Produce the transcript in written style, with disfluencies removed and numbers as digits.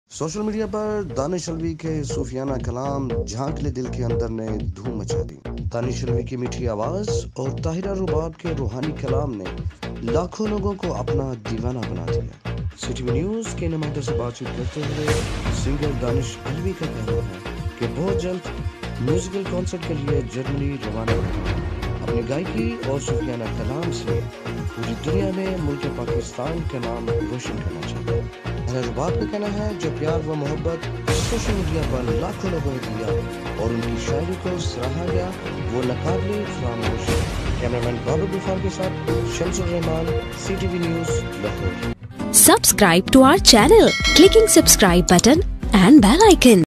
Social media पर दानिश अलवी के सूफियाना कलाम झांक ले दिल के अंदर ने धूम मचा दी। दानिश अलवी की मीठी आवाज और ताहिरा रुबाब के रूहानी कलाम ने लाखों लोगों को अपना दीवाना बना दिया। सिटी न्यूज के नुमाइंदों से बातचीत करते हुए सिंगर दानिश अलवी का कहना है कि बहुत जल्द म्यूजिकल कॉन्सर्ट के लिए जर्मनी रवाना होंगे। अपनी गायकी और सूफियाना कलाम से पूरी दुनिया में मुल्क पाकिस्तान का नाम रोशन करना चाहिए। रुबाब का कहना है जो प्यार व मोहब्बत सोशल मीडिया पर लाखों लोगों ने दिया और उनकी शायरी को सराहा गया वो नाकाबिले फरामोश है। कैमरामैन बाबर गुफार के साथ Shamsur Rahman, CTV news Lahore. Subscribe to our channel, clicking subscribe button and bell icon.